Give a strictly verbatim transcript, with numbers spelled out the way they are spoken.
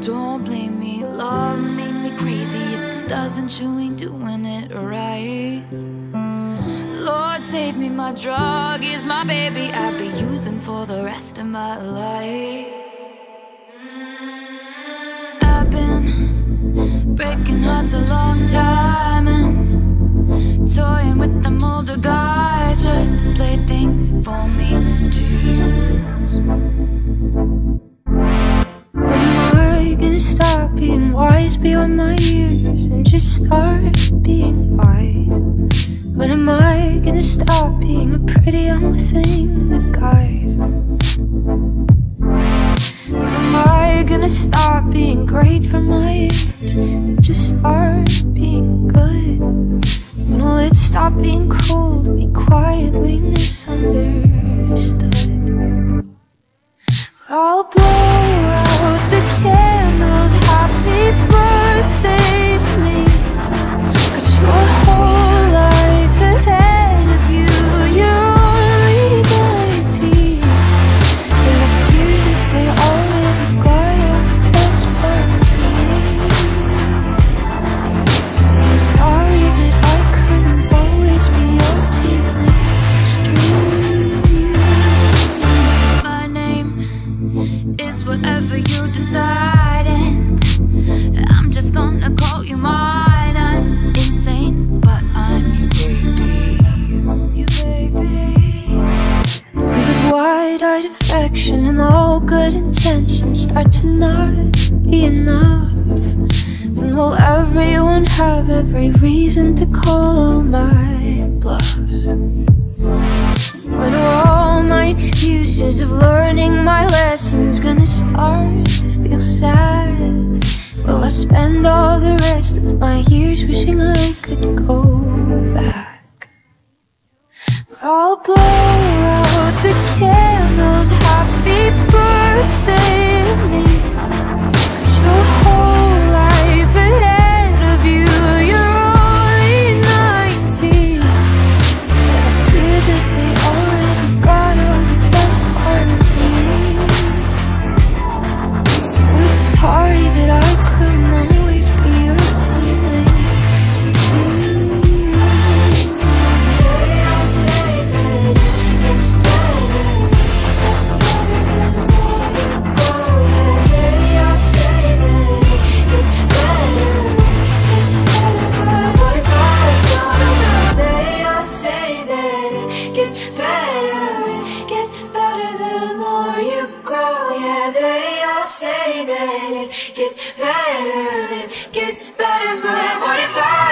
Don't blame me, love made me crazy. If it doesn't, you ain't doing it right. Lord save me, my drug is my baby. I'd be using for the rest of my life. I've been breaking hearts a long time and toying with them older guys just to play things for me to use. When am I gonna stop being wise beyond my years and just start being wise? When am I gonna stop being a pretty young thing that guys? When am I gonna stop being great for my age and just start being good? When will it stop being cool to be quietly misunderstood? I'll blow out the candles, happy birthday to me. Got your whole life ahead of you, you're only nineteen. And I fear that they already got all the best parts of me. I'm sorry that I couldn't always be your teenage dream. My name is whatever you decide, and I'm just gonna call you mine. I'm insane, but I'm your baby, your baby. When does wide-eyed affection and all good intentions start to not be enough? When will everyone have every reason to call all my bluffs? When are all my excuses of learning my lessons gonna start to feel sad? Will I spend all the rest of my years wishing I could go back? I'll blow out the candles, happy birthday to me. Got your whole life ahead of you, you're only nineteen. I fear that they already got all the best parts of me. I'm sorry that I couldn't always be your teenage dream. They all say that it's better, it's better than more you go. They all say that it's better, it's better, but what if I go now? They all say that it gets better, it gets better the more you grow. Yeah, they all say that it gets better, it gets better, but what if I